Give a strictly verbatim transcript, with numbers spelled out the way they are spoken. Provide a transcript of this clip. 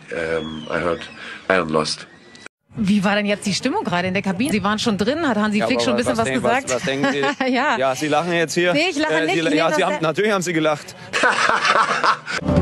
um, I heard Bayern lost. Wie war denn jetzt die Stimmung gerade in der Kabine? Sie waren schon drin, hat Hansi Flick ja, schon ein bisschen was, was gesagt? Was, was denken Sie? ja. ja, Sie lachen jetzt hier. Nee, ich lache äh, nicht. Sie, ich ja, Sie haben, natürlich haben Sie gelacht.